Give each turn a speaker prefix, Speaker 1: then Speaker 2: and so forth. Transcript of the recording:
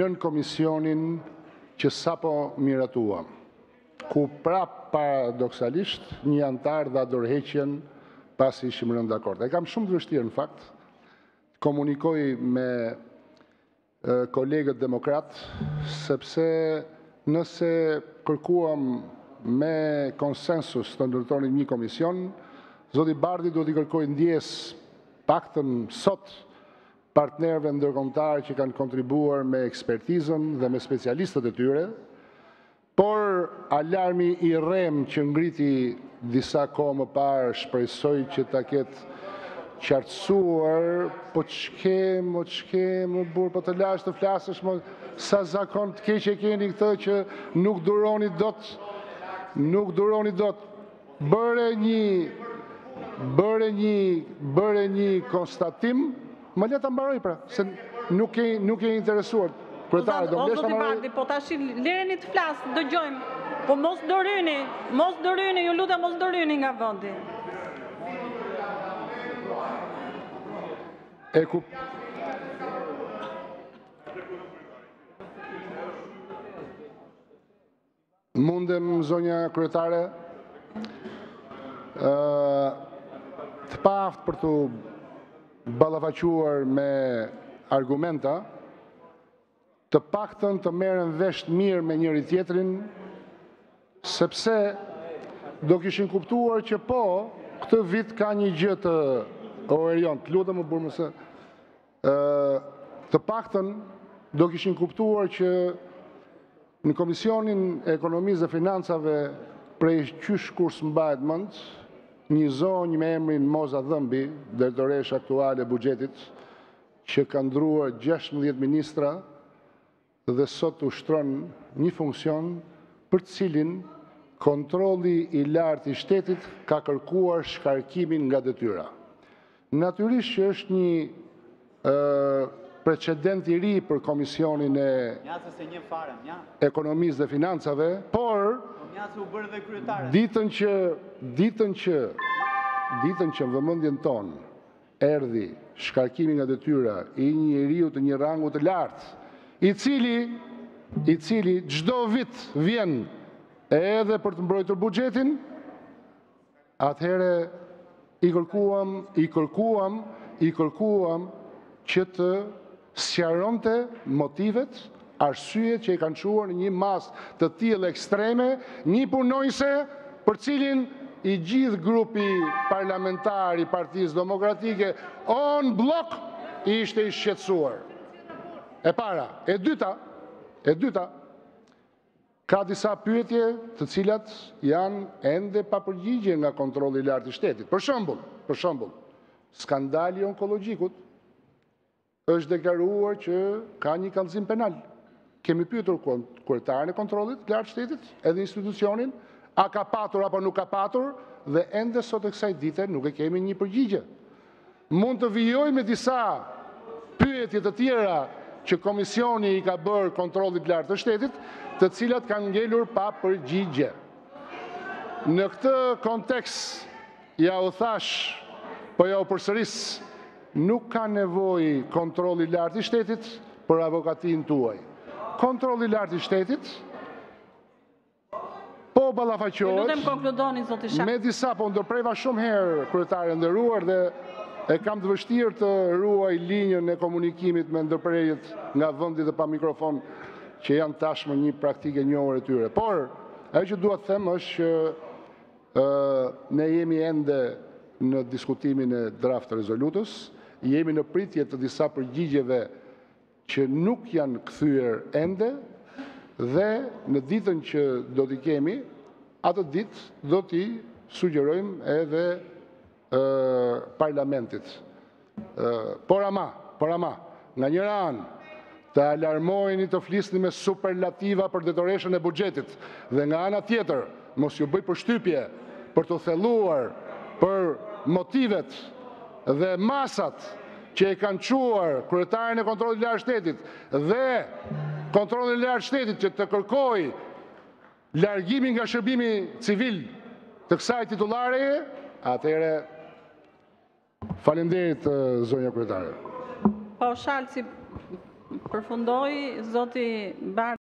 Speaker 1: nën komisionin që sapo miratuam, ku prap paradoksalisht një antar dha dorëheqjen pasi ishim rënë dakord. E kam shumë të vështirë në fakt, komunikoj me kolegët demokrat, sepse nëse kërkuam me konsensus të ndërtonin një komision, zoti Bardhi do t'i kërkoj ndjes paktën sot partnerëve ndërkombëtar që kanë kontribuar me ekspertizën dhe me specialistët e tyre, por alarmi i rrem që ngriti disa kohë më parë shpresoj që ta ketë qartësuar, po ç'ke, burr, po të lash të flasësh, sa zakon të keq e keni këtë që nuk duroni dot. Bëre një konstatim, më le ta mbaroj pra, se nuk e interesuar. Kryetare, do mblesh ta mbaroj.
Speaker 2: Po tash lireni të flas, dëgjojmë. Po mos doryni, ju lutem mos doryni nga vendi.
Speaker 1: Mundem, zonja kryetare, të paaft për të ballafaquar me argumenta, të paktën të merren vesh mirë me njëri tjetrin, sepse do kishin kuptuar që po, këtë vit ka një gjë të Orion, të lutem më burr mëse, të paktën do kishin kuptuar që në Komisionin e Ekonomisë dhe Financave prej qysh kur s'mbahet mend, një zonjë me emrin Moza Dhëmbi, drejtoresh aktuale e buxhetit, që ka ndruar 16 ministra dhe sot ushtron një funksion për të cilin kontrolli i lartë i shtetit ka kërkuar shkarkimin nga detyra. Natyrisht që është një precedent i ri për Komisionin e Ekonomisë dhe Financave, por ditën që në vëmendjen tonë erdhi shkarkimi nga detyra i një njeriu të një rangu të lartë, i cili çdo vit vjen edhe për të mbrojtur buxhetin, atëherë i kërkuam që të sqaronte motivet, arsyet që i kanë çuar në një mas të tillë ekstreme, një punonjëse për cilin i gjithë grupi parlamentar i Partisë Demokratike on blok i ishte i shqetësuar. E para, e dyta, ka disa pyetje të cilat janë ende pa përgjigje nga kontrolli i lartë i shtetit. Për shembull, skandali onkologjikut është deklaruar që ka një kallëzim penal. Kemi pyetur kryetarin e kontrollit të lartë shtetit, edhe institucionin, a ka patur apo nuk ka patur, dhe ende sot e kësaj dite nuk e kemi një përgjigje. Mund të vijojmë me disa pyetje të tjera që komisioni i ka bërë kontrollit lartë të shtetit, të cilat kanë ngelur pa përgjigje. Në këtë kontekst, ja u thash, po ja u përsëris, nuk ka nevojë kontrolli lartë i shtetit për avokatin tuaj. Kontrolli lartë i shtetit po ballafaqohet me disa, po ndërpreva shumë herë kryetare nderuar dhe e kam të vështirë të ruaj linjën e komunikimit me ndërprerjet nga vendi dhe pa mikrofon, që janë tashmë një praktike e njohur e tyre. Por ajo që dua të them është që ne jemi ende në diskutimin e draft rezolutës, jemi në pritje të disa përgjigjeve që nuk janë kthyer ende, dhe në ditën që do t'i kemi, atë ditë do t'i sugjerojmë edhe parlamentit. Por ama, nga njëra anë, të alarmojeni të flisni me superlativa për detoreshën e buxhetit, dhe nga ana tjetër, mos ju bëj përshtypje për të thelluar për motivet dhe masat që e kanë quar kryetarin e kontrollit të lartë shtetit dhe kontrolli i lartë shtetit që të kërkoj largimin nga shërbimi civil të kësaj titullare, atëherë faleminderit zonja kryetare.
Speaker 2: Po Shalci, Përfundoi zoti Bar